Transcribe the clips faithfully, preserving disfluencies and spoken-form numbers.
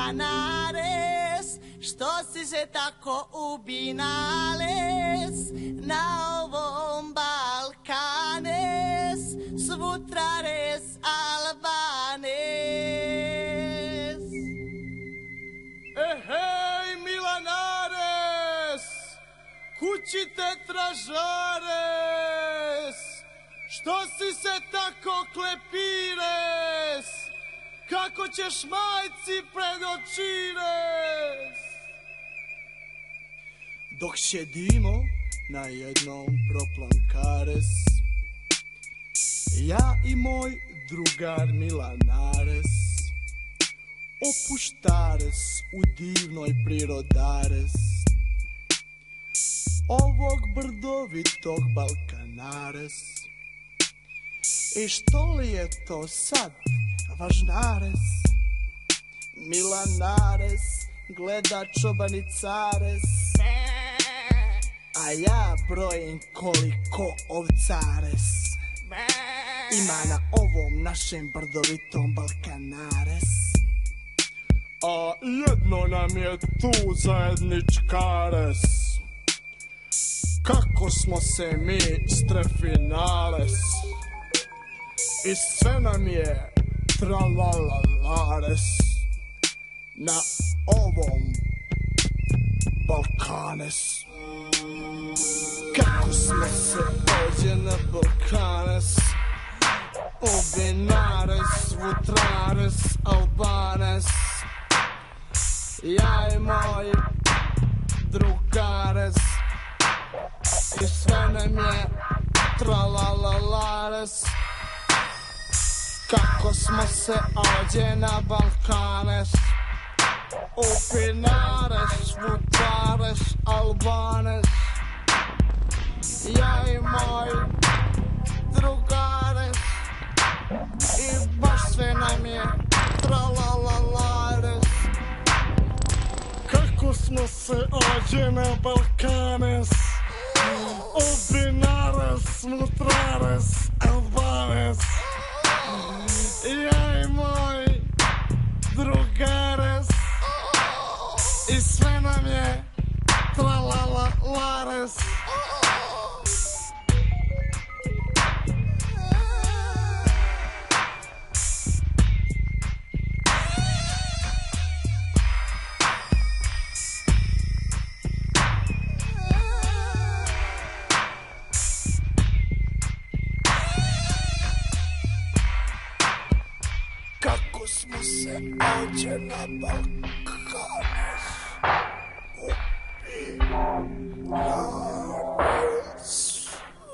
Balkanares, što si se tako ubinales na ovom Balkanes, svutrares Albanes. Ehej, Milanares, kući te tražares, što si se tako klepires, kako ćeš majci predočires? Dok sjedimo na jednom proplankares, ja i moj drugar Milanares, opuštares u divnoj prirodares ovog brdovitog Balkanares. I što li je to sad važnares? Milanares gleda čobanicares, a ja brojim koliko ovcares ima na ovom našem brdovitom Balkanares. A jedno nam je tu zajedničkares, kako smo se mi strefinales, i sve nam je tralalalares na ovom Balkanes. Kako smo se ovdje na Balkanes, ubinares, vutrares, albanes, ja i moj drugares, i sve nam je tralalalares. Kako smo se ovdje na Balkanes, upinares, vutrares, albanes, ja i moj drugares, i baš sve nam je tralalalares. Kako smo se ovdje na Balkanes, upinares, vutrares, albanes, ja i moj drugares, i sve nam je tralalalares. Kako smo se ovdje na Balkanes, upinares.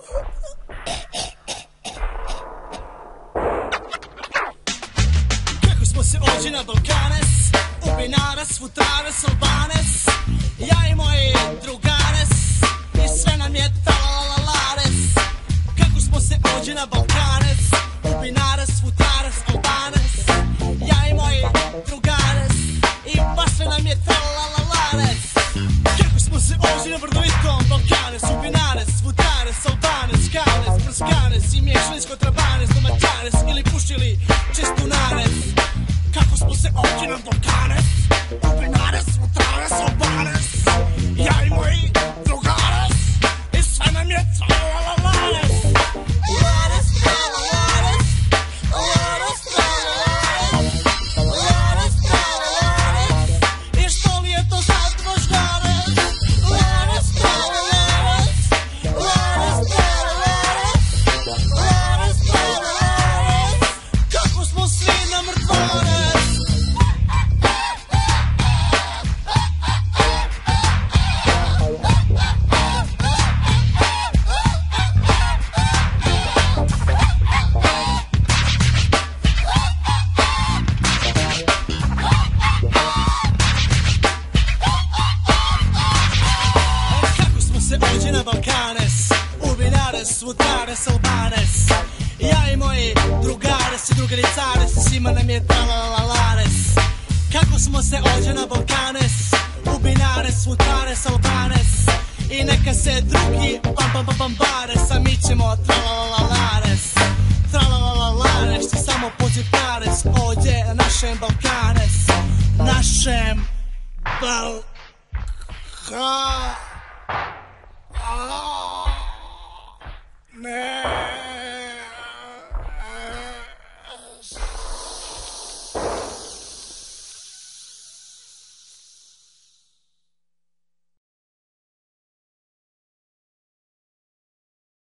Kako smo se ovdje na Balkanes, upinares, vutrares, albanes, ja i moj drugares, i sve nam je tralalalares. Kako smo se ovdje na Balkanes, upinares, vutrares, albanes, ja i moj drugares, i baš sve nam je tralalalares. Kako smo se ovdje na brdovitom Balkanes, upinares, vutrares, albanes, kanes, prskanes, i miješali s kontrabanes, domaćares, ili pušili čestunares. Kako smo se ovdje na Balkanes, upinares, vutrares, albanes, ja i moj drugares, i sve nam je tralalalares. Vutrares, albanes, ja i moji drugares i drugaricares, svima nam je tralalalares. Kako smo se ovdje na Balkanes, ubinares, vutrares, albanes, i neka se drugi bam bam bam bambares, a mi ćemo tralalalares. Tralalalares, ti samo pozipares, ovdje na našem Balkanes. našem Balkanu. Ne.